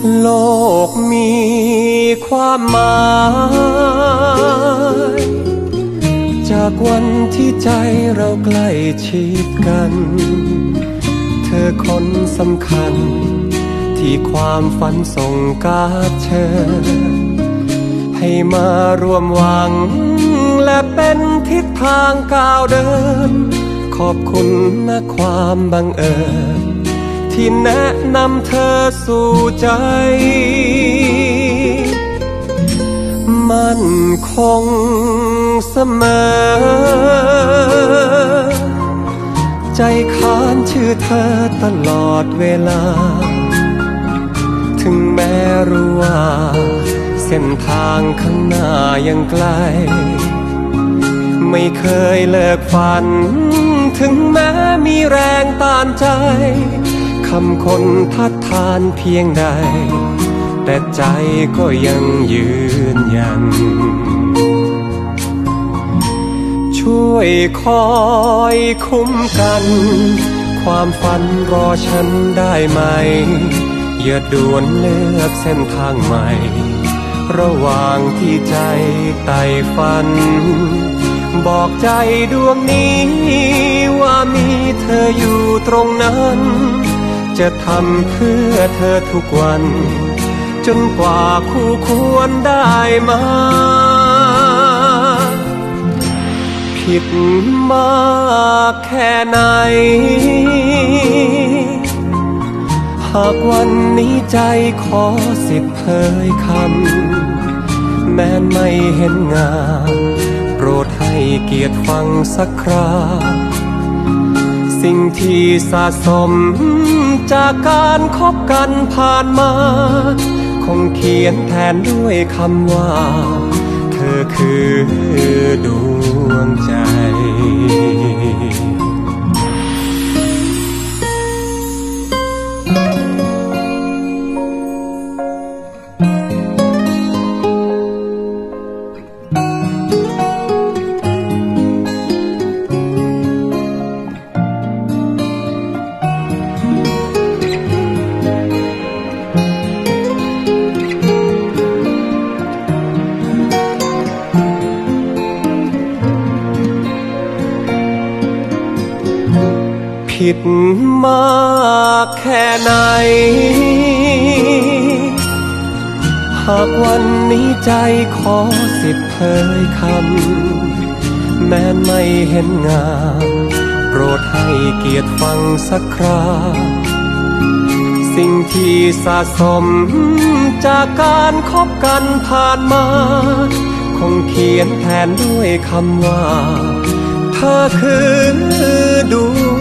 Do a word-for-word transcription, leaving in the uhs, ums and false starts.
โลกมีความหมายจากวันที่ใจเราใกล้ชิดกันเธอคนสำคัญที่ความฝันส่งการเชิญให้มารวมหวังและเป็นทิศทางก้าวเดินขอบคุณนะความบังเอิญที่แนะนำเธอสู่ใจมั่นคงเสมอใจค้านชื่อเธอตลอดเวลาถึงแม้รู้ว่าเส้นทางข้างหน้ายังไกลไม่เคยเลิกฝันถึงแม้มีแรงต้านใจคำคนทัดทานเพียงใดแต่ใจก็ยังยืนยันช่วยคอยคุ้มกันความฝันรอฉันได้ไหมอย่าด่วนเลือกเส้นทางใหม่ระหว่างที่ใจไต่ฝันบอกใจดวงนี้ว่ามีเธออยู่ตรงนั้นจะทำเพื่อเธอทุกวันจนกว่าคู่ควรได้มาผิดมากแค่ไหนหากวันนี้ใจขอสิทธิ์เผยคำแม้ไม่เห็นงามโปรดให้เกียรติฟังสักคราสิ่งที่สะสมจากการคบกันผ่านมาคงเขียนแทนด้วยคำว่าเธอคือดวงใจผิดมากแค่ไหนหากวันนี้ใจขอสิทธิ์เผยคำแม้ไม่เห็นงามโปรดให้เกียรติฟังสักคราสิ่งที่สะสมจากการคบกันผ่านมาคงเขียนแทนด้วยคำว่าเธอคือดวง